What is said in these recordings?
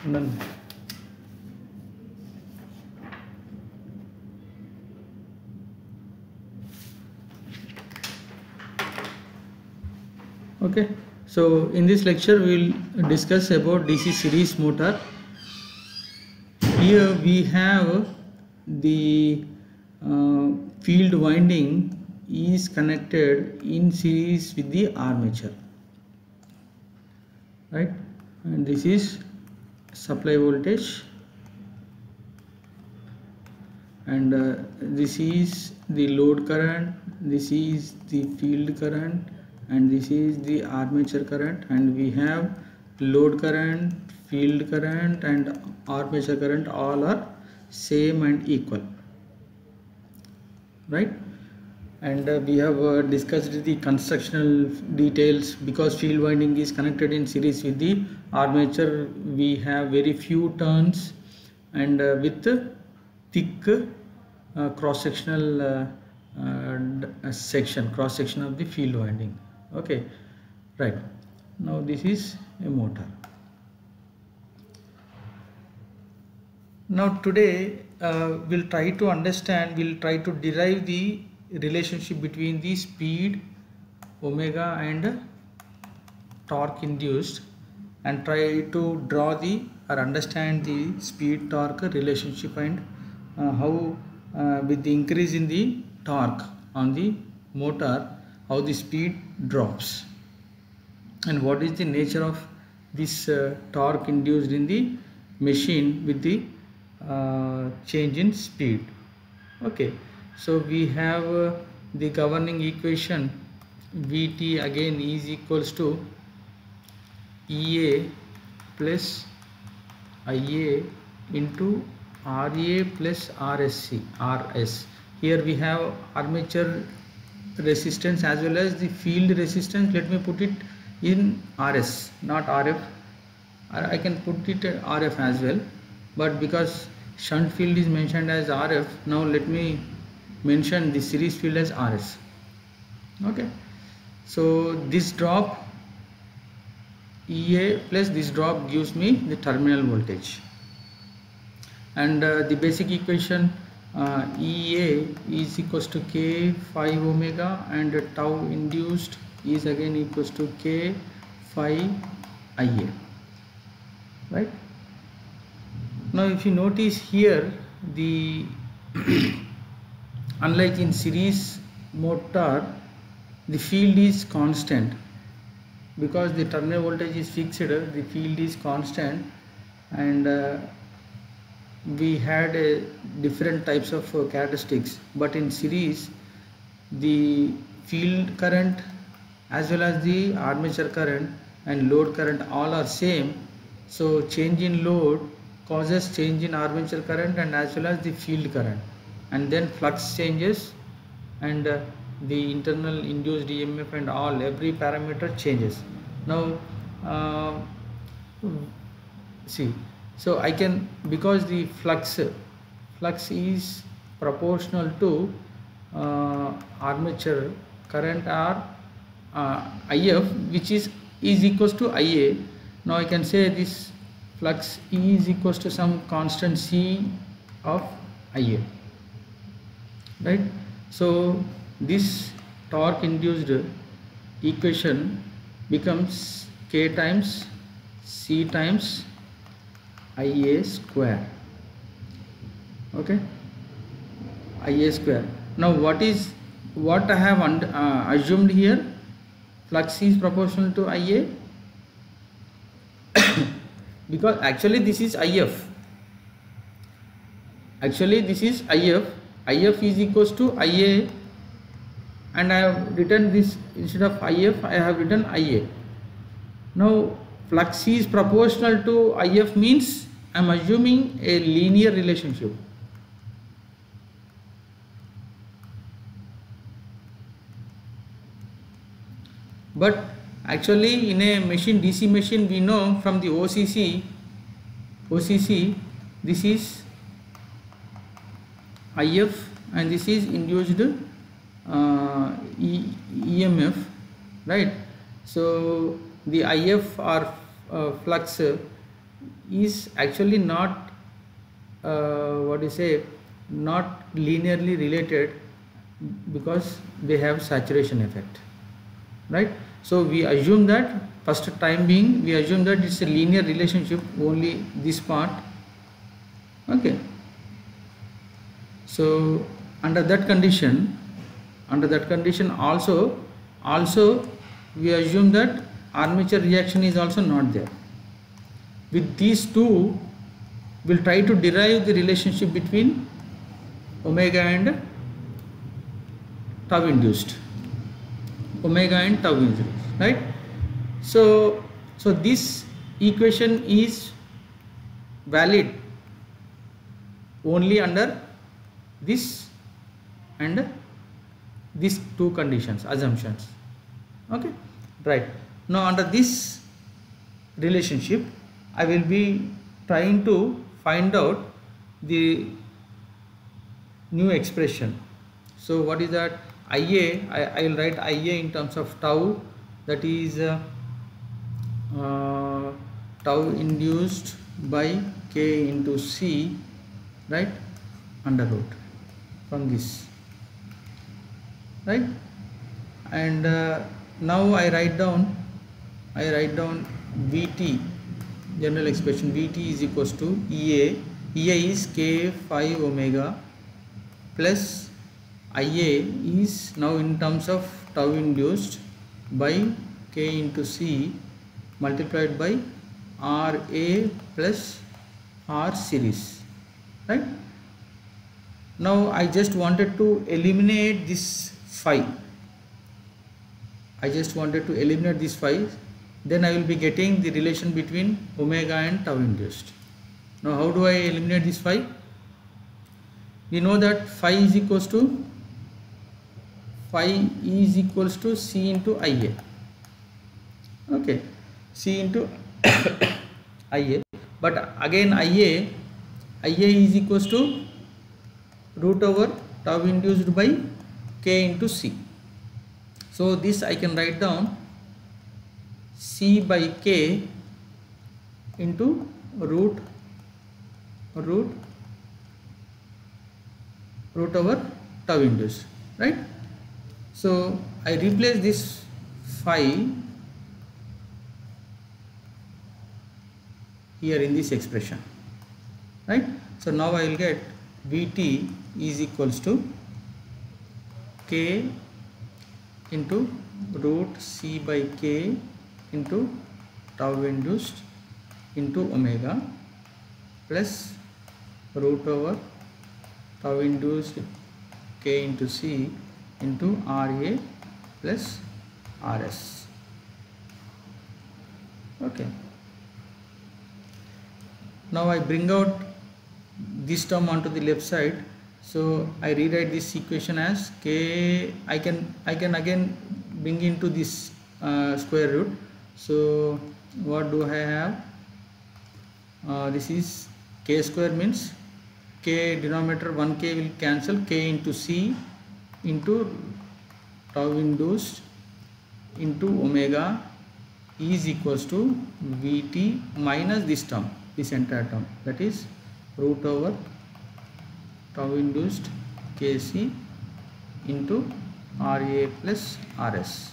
None. Okay, so in this lecture we will discuss about DC series motor. Here we have the field winding is connected in series with the armature, right? And this is supply voltage, and this is the load current, this is the field current, and this is the armature current, and we have load current, field current and armature current all are same and equal, right? And we have discussed the constructional details. Because field winding is connected in series with the armature, we have very few turns, and with thick cross-sectional cross section of the field winding. Okay, right. Now this is a motor. Now today we'll try to understand, we'll try to derive the relationship between the speed omega and torque induced, and try to draw the or understand the speed torque relationship, and how with the increase in the torque on the motor, how the speed drops, and what is the nature of this torque induced in the machine with the change in speed. Okay, so we have the governing equation Vt again is equals to Ea plus Ia into Ra plus Rs. Here we have armature resistance as well as the field resistance. Let me put it in Rs, not Rf. I can put it Rf as well, but because shunt field is mentioned as Rf, now let me mention the series field as Rs. Okay, so this drop Ea plus this drop gives me the terminal voltage, and the basic equation Ea is equals to K phi omega, and tau induced is again equals to K phi Ia, right? Now if you notice here, the unlike in series motor, the field is constant. Because the terminal voltage is fixed, the field is constant, and we had different types of characteristics. But in series, the field current as well as the armature current and load current all are same. So change in load causes change in armature current and as well as the field current, and then flux changes, and the internal induced EMF and all, every parameter changes. Now see, so I can, because the flux is proportional to armature current or If, which is equals to Ia. Now I can say this flux E is equals to some constant C of Ia, right? So this torque induced equation becomes K times C times Ia square. Okay, Ia square. Now what I have assumed here? Flux is proportional to Ia because actually this is If. Actually this is If. If is equals to Ia, and I have written this, instead of If I have written Ia. Now flux is proportional to If means I am assuming a linear relationship. But actually in a machine, DC machine, we know from the OCC this is If and this is induced EMF, right? So the If or flux is actually not what you say, not linearly related, because they have saturation effect, right? So we assume that, first time being, we assume that it's a linear relationship, only this part. Okay, so under that condition also we assume that armature reaction is also not there. With these two, we'll try to derive the relationship between omega and tau induced, right? So this equation is valid only under this and these two conditions, assumptions. Okay, right. Now under this relationship, I will be trying to find out the new expression. So what is that? IA, I will write IA in terms of tau, that is tau induced by K into C, right, under root from this, right? And now I write down Vt, general expression. Vt is equals to EA is K phi omega plus IA is now in terms of tau induced by K into C multiplied by RA plus R series, right? Now I just wanted to eliminate this phi. Then I will be getting the relation between omega and tau induced. Now how do I eliminate this phi? We know that phi is equals to C into IA. Okay, C into IA, but again IA is equals to root over tau induced by K into C. So this I can write down C by K into root over tau induced, right? So I replace this phi here in this expression, right? So now I will get Vt is equals to K into root C by K into tau induced into omega plus root over tau induced K into C into RA plus RS. Okay, now I bring out this term onto the left side. So I rewrite this equation as K. I can again bring into this square root. So what do I have? This is K square, means K denominator 1K will cancel, K into C into tau induced into omega is equals to Vt minus this term, this entire term, that is root over tau induced Kc into Ra plus Rs.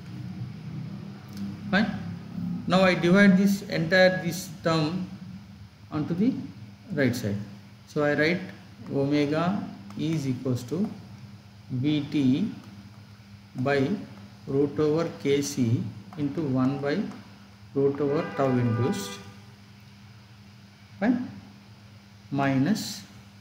Fine. Now I divide this term onto the right side. So I write omega is equals to Vt by root over Kc into 1 by root over tau induced, fine, minus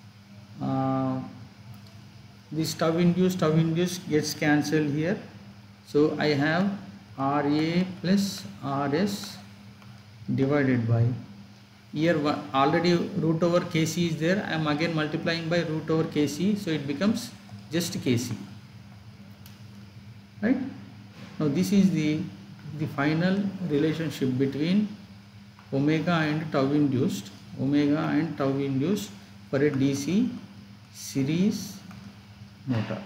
this tau induced gets cancelled here. So I have Ra plus Rs divided by, here already root over Kc is there, I am again multiplying by root over Kc, so it becomes just Kc, right? Now this is the final relationship between omega and tau induced for a DC series motor.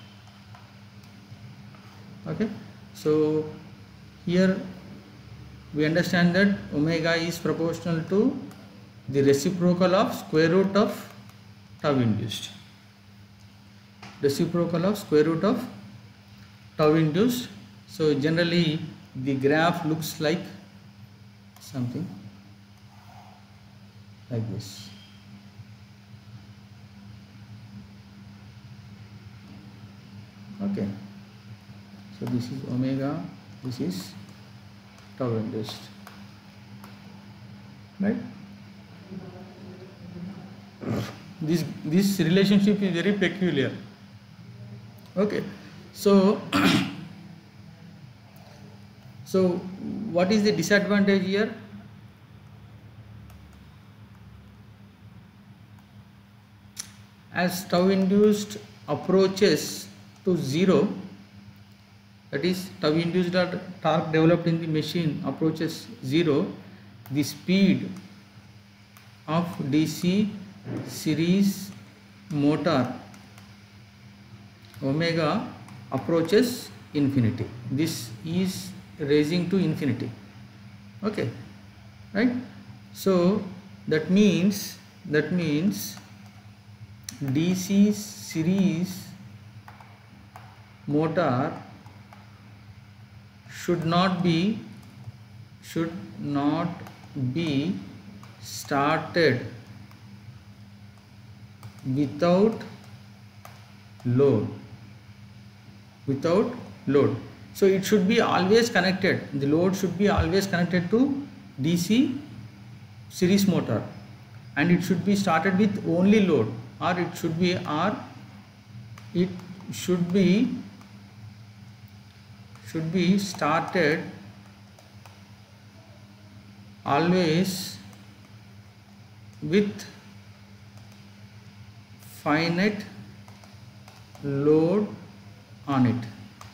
Okay, so here we understand that omega is proportional to the reciprocal of square root of tau induced. Reciprocal of square root of tau induced. So generally the graph looks like something like this. Okay, so this is omega, this is tau induced, right? This relationship is very peculiar. Okay, so so what is the disadvantage here? As tau induced approaches to 0, that is tau induced or torque developed in the machine approaches 0, the speed of DC series motor omega approaches infinity. This is raising to infinity. Okay, right? So that means DC series motor should not be started without load. So it should be always connected, the load should be always connected to DC series motor, and it should be started with only load, or it should be started always with finite load on it,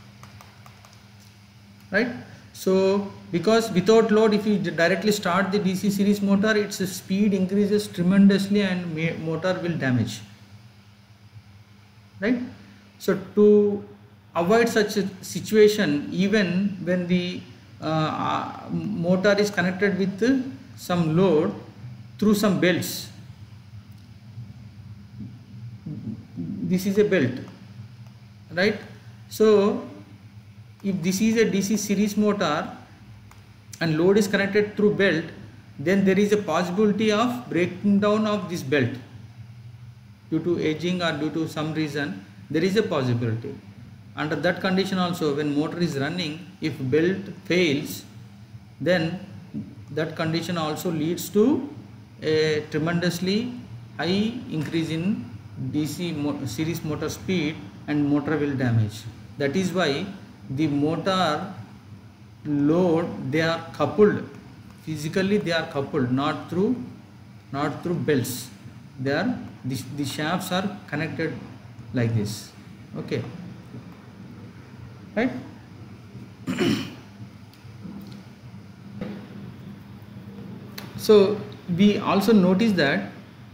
right? So because without load, if you directly start the DC series motor, its speed increases tremendously and motor will damage, right? So to avoid such a situation, even when the motor is connected with some load through some belts, this is a belt, right? So if this is a DC series motor and load is connected through belt, then there is a possibility of breaking down of this belt due to aging or due to some reason. There is a possibility. Under that condition also, when motor is running, if belt fails, then that condition also leads to a tremendously high increase in DC series motor speed and motor will damage. That is why the motor load, they are coupled physically, they are coupled, not through belts. They are the shafts are connected like this. Okay, right? So we also notice that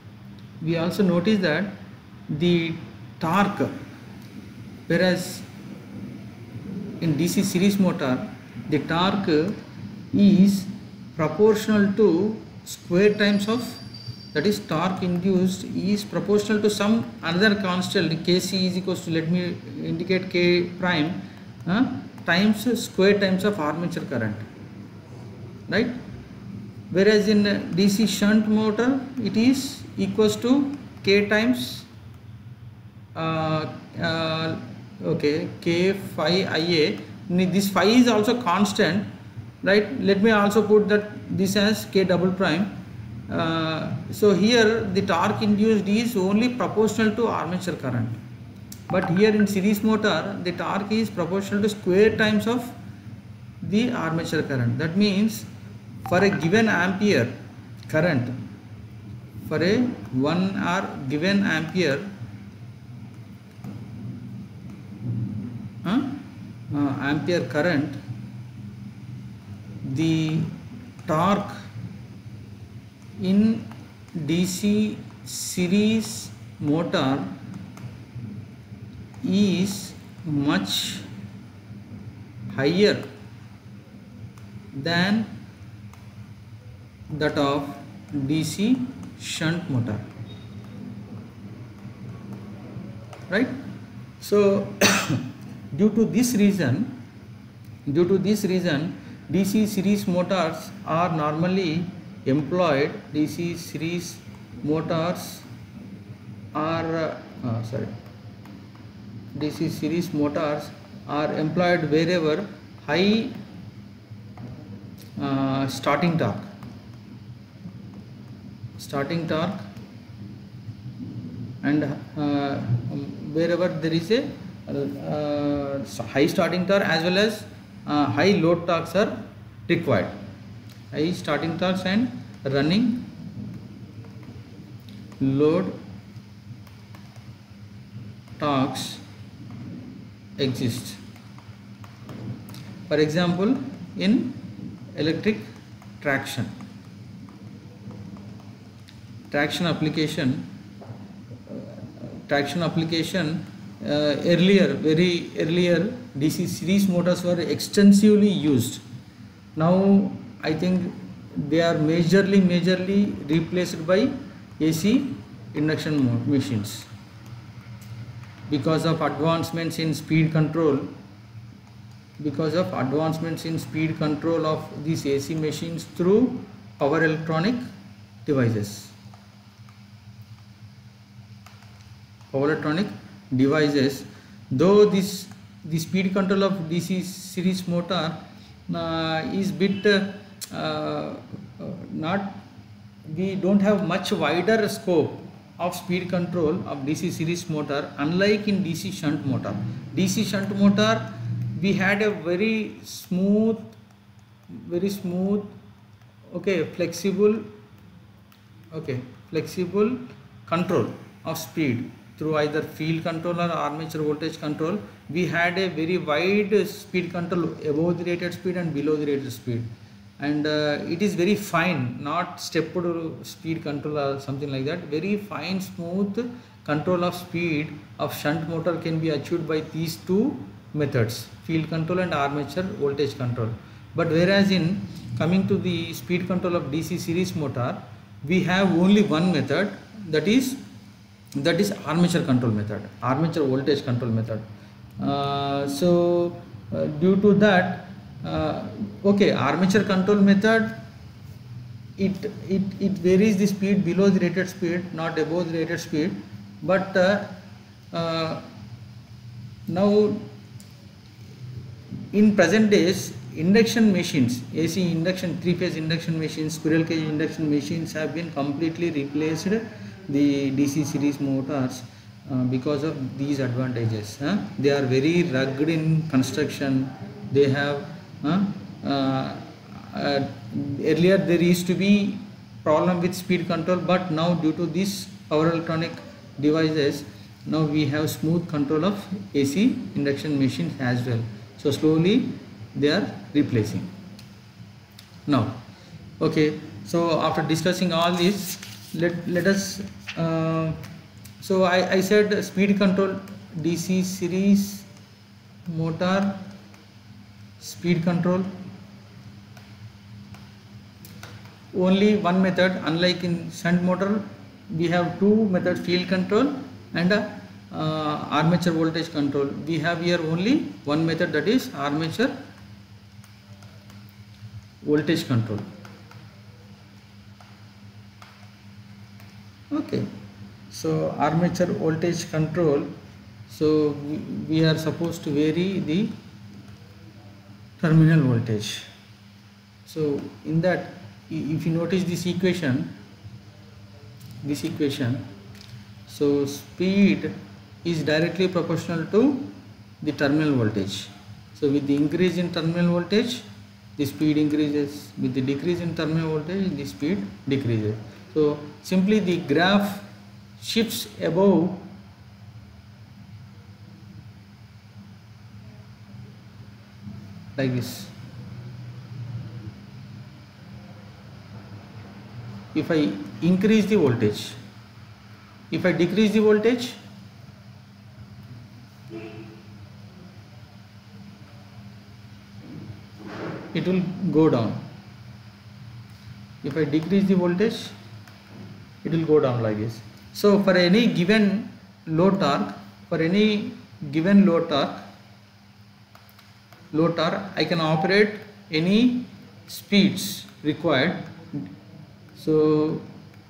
the torque, whereas in DC series motor the torque is proportional to square times of, that is torque induced is proportional to some another constant, Kc is equals to, let me indicate K prime, times square times of armature current, right? Whereas in DC shunt motor it is equals to K times K phi Ia. This phi is also constant, right? Let me also put that this as K double prime. So here the torque induced is only proportional to armature current, but here in series motor the torque is proportional to square times of the armature current. That means for a given ampere current, for a 1 hour given ampere ampere current, the torque in DC series motor is much higher than that of DC shunt motor, right? So due to this reason, DC series motors are normally employed. DC series motors are DC series motors are employed wherever high starting torque and wherever there is a high starting torque as well as high load torques are required. High starting torques and running load torques exist. For example, in electric traction application, very earlier DC series motors were extensively used. Now I think they are majorly replaced by AC induction machines because of advancements in speed control. Of these AC machines through power electronic devices. Though the speed control of DC series motor is bit not, we don't have much wider scope of speed control of DC series motor, unlike in DC shunt motor. DC shunt motor, we had a very smooth, flexible control of speed through either field control or armature voltage control. We had a very wide speed control above the rated speed and below the rated speed, and it is very fine, not stepped speed control or something like that. Very fine, smooth control of speed of shunt motor can be achieved by these two methods, field control and armature voltage control. But whereas in coming to the speed control of DC series motor, we have only one method, that is armature control method, armature voltage control method. Due to that, armature control method, it varies the speed below the rated speed, not above the rated speed. But now in present days, induction machines, AC induction, 3-phase induction machines, squirrel cage induction machines have been completely replaced the DC series motors because of these advantages. They are very rugged in construction. They have earlier there used to be problem with speed control, but now due to these power electronic devices, now we have smooth control of AC induction machines as well. So slowly they are replacing. Now, so after discussing all this, let us so I said speed control DC series motor, speed control, only one method. Unlike in shunt motor, we have two methods, field control and armature voltage control. We have here only one method, that is armature voltage control. So armature voltage control, so we are supposed to vary the terminal voltage. So in that, if you notice this equation, so speed is directly proportional to the terminal voltage. So with the increase in terminal voltage, the speed increases. With the decrease in terminal voltage, the speed decreases. So simply the graph shifts above like this. If I increase the voltage, if I decrease the voltage, it will go down. If I decrease the voltage, it will go down like this. So for any given low torque, I can operate any speeds required. So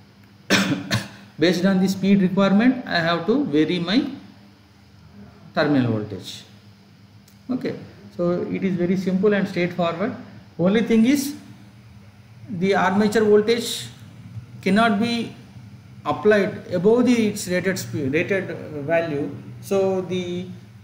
based on the speed requirement, I have to vary my terminal voltage. Okay, so it is very simple and straightforward. Only thing is, the armature voltage cannot be applied above its rated value. So the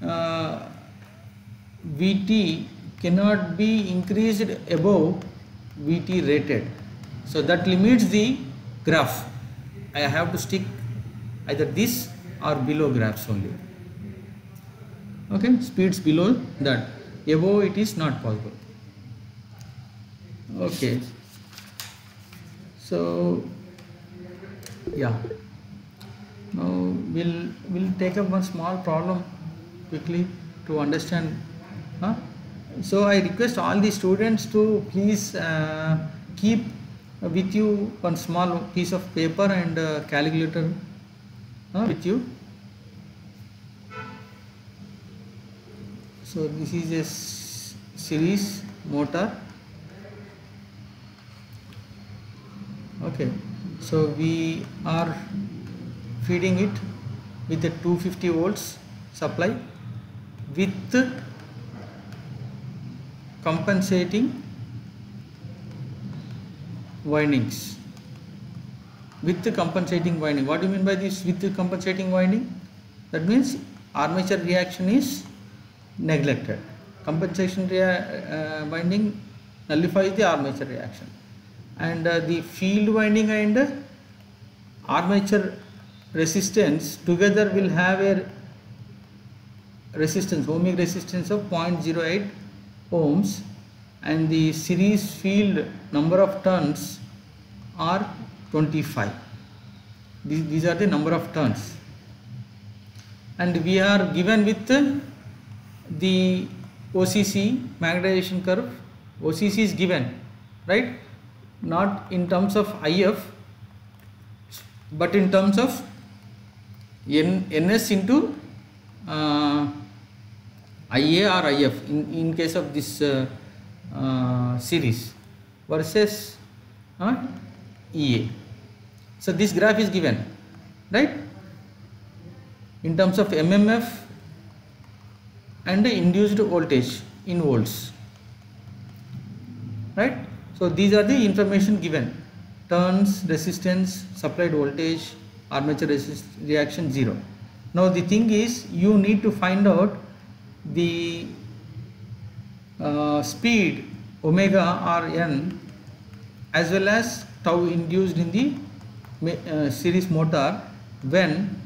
Vt cannot be increased above Vt rated. So that limits the graph. I have to stick either this or below graphs only. Okay, speeds below that, above it is not possible. Okay, so yeah, now we'll take up one small problem quickly to understand. So I request all the students to please keep with you one small piece of paper and calculator with you. So this is a series motor. Okay, so we are feeding it with a 250 volts supply with compensating windings. With the compensating winding, what do you mean by this with the compensating winding? That means armature reaction is neglected. Compensation winding nullifies the armature reaction, and the field winding and armature resistance together will have a resistance, ohmic resistance of 0.08 ohms, and the series field number of turns are 25. These are the number of turns, and we are given with the OCC, magnetization curve. OCC is given, right? Not in terms of IF, but in terms of NS into IA or IF in case of this series versus EA. So this graph is given, right, in terms of MMF and the induced voltage in volts, right? So these are the information given: turns, resistance, supplied voltage, armature reaction 0. Now the thing is, you need to find out the speed omega or n as well as tau induced in the series motor when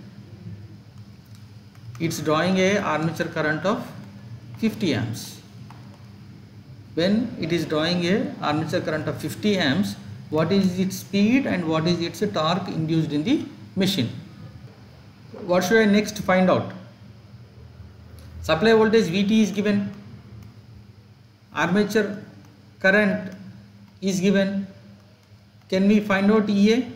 it's drawing a armature current of 50 amps. When it is drawing a armature current of 50 amps, what is its speed and what is its torque induced in the machine? What should I next find out? Supply voltage Vt is given, armature current is given. Can we find out EA?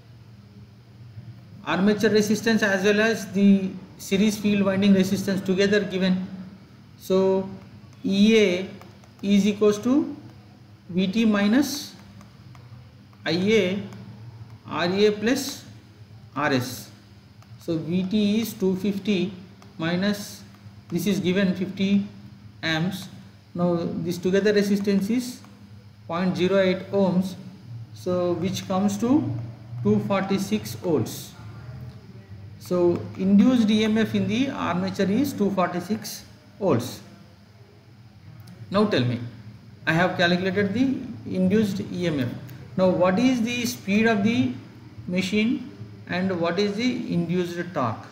Armature resistance as well as the series field winding resistance together given. So EA is equals to Vt minus Ia Ra plus Rs. So Vt is 250 minus, this is given 50 amps. Now this together resistance is 0.08 ohms, so which comes to 246 volts. So induced EMF in the armature is 246 volts. Now tell me, I have calculated the induced EMF. Now what is the speed of the machine and what is the induced torque?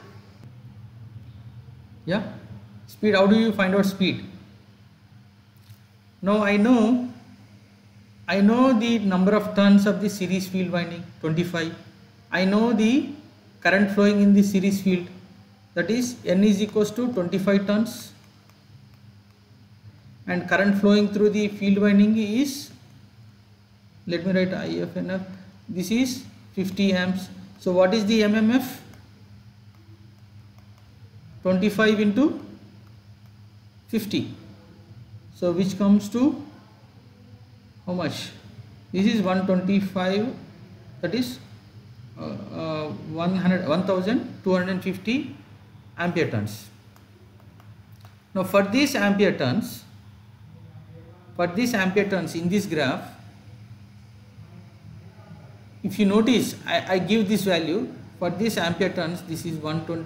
Yeah, speed. How do you find out speed? Now I know the number of turns of the series field winding, 25. I know the current flowing in the series field, that is N is equals to 25 turns, and current flowing through the field winding is, let me write IFNF, this is 50 amps. So what is the MMF? 25 into 50. So which comes to how much? This is 125, that is 1250 ampere turns. Now for these ampere turns in this graph, if you notice, I give this value for this ampere turns. This is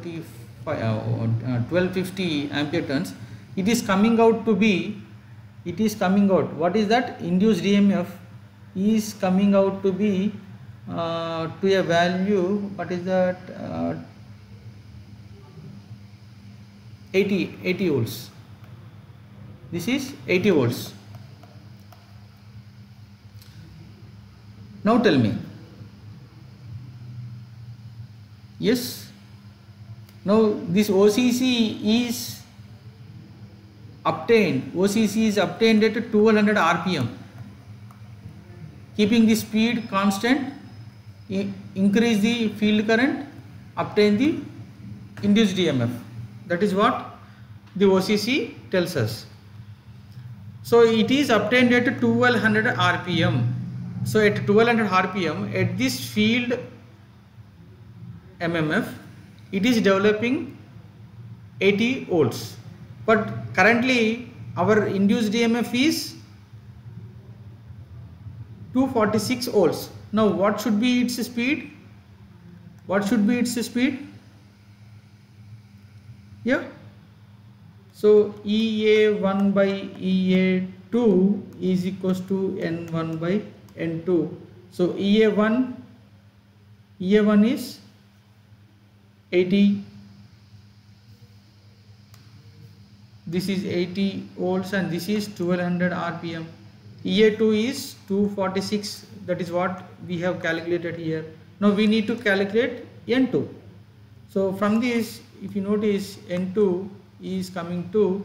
1250 ampere turns. It is coming out to be, what is that? Induced EMF is coming out to be to a value, what is that, 80 volts. This is 80 volts. Now tell me, yes, now this OCC is obtained at 1200 RPM. Keeping the speed constant, increase the field current, obtain the induced EMF. That is what the OCC tells us. So it is obtained at 1200 RPM. So at 1200 RPM, at this field MMF, it is developing 80 volts. But currently our induced EMF is 246 volts. Now what should be its speed? Yeah. So EA1 by EA2 is equals to N1 by N2. So EA1 is 80. This is 80 volts and this is 1200 RPM. EA2 is 246. That is what we have calculated here. Now we need to calculate N2. So from this, if you notice, N2 is coming to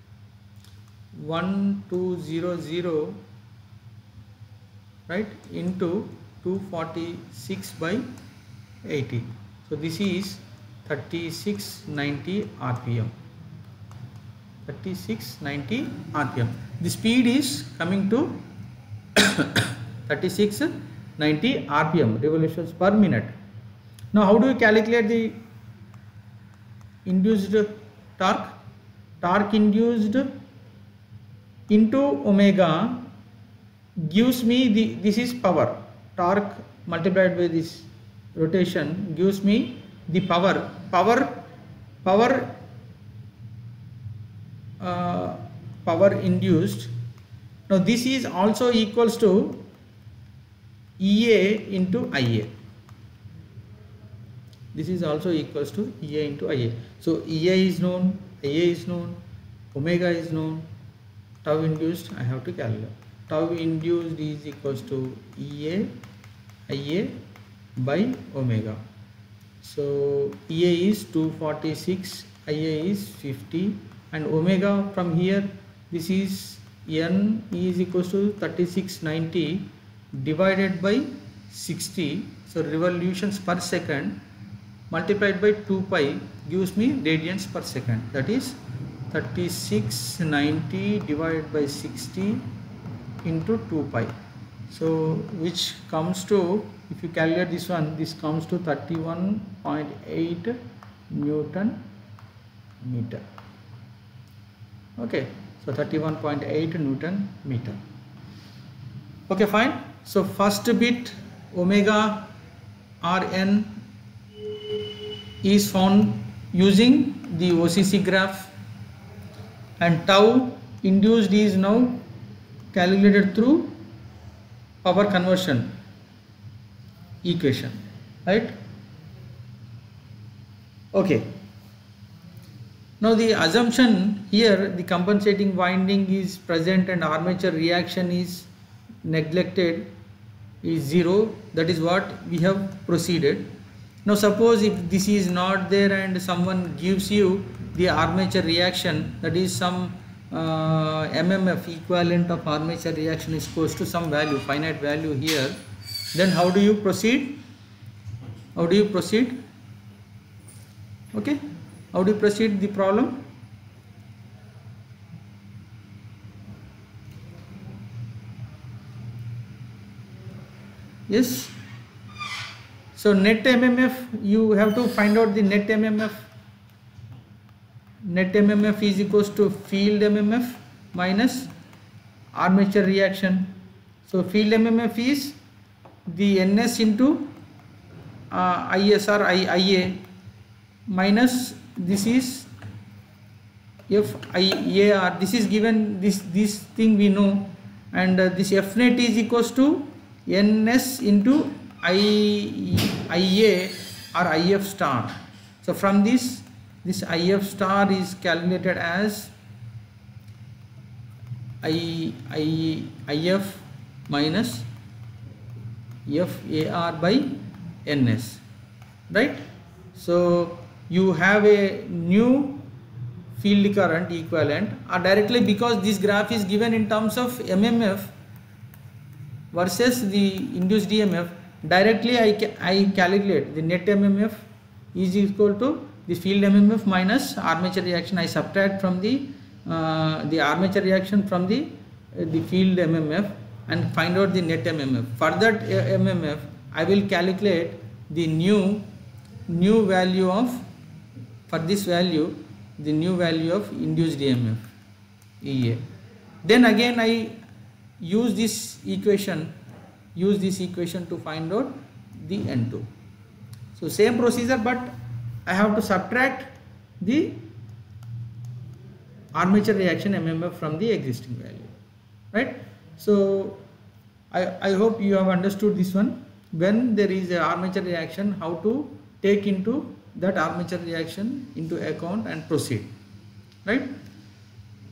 1200, right, into 246 by 80. So this is 3690 RPM. 3690 RPM. The speed is coming to 3690 RPM, revolutions per minute. Now how do we calculate the induced torque? Torque induced into omega gives me this is power. Torque multiplied by this rotation gives me the power induced. Now this is also equals to EA into IA. This is also equals to EA into IA. So EA is known, IA is known, omega is known, tau induced I have to calculate. Tau induced is equals to EA IA by omega. So EA is 246, IA is 50, and omega from here, this is N is equals to 3690 divided by 60. So revolutions per second multiplied by 2 pi gives me radians per second. That is 3690 divided by 60 into 2 pi. So which comes to, if you calculate this one, this comes to 31.8 Newton meter. Okay, so 31.8 Newton meter. Okay, fine. So first bit omega Rn is found using the OCC graph, and tau induced is now calculated through power conversion equation, right? Okay. Now the assumption here, the compensating winding is present and armature reaction is neglected, is 0. That is what we have proceeded. Now suppose if this is not there and someone gives you the armature reaction, that is some MMF equivalent of armature reaction is equals to some value, finite value here, then how do you proceed? How do you proceed? Okay, how do you proceed the problem? Yes. So net MMF, you have to find out the net MMF. Net MMF is equals to field MMF minus armature reaction. So field MMF is the NS into IS or IA minus this is FIAR. This is given, this thing we know, and this F net is equals to NS into IA or IF star. So from this IF star is calculated as IF minus FAR by NS, right? So you have a new field current equivalent, or directly, because this graph is given in terms of MMF versus the induced EMF, directly I calculate the net MMF is equal to the field MMF minus armature reaction. I subtract from the armature reaction from the field MMF and find out the net MMF. For that MMF, I will calculate the new value of, for this value, the new value of induced EMF EA. Then again I use this equation to find out the N2. So same procedure, but I have to subtract the armature reaction MMF from the existing value, right? So I hope you have understood this one. When there is a armature reaction, how to take into that armature reaction into account and proceed, right?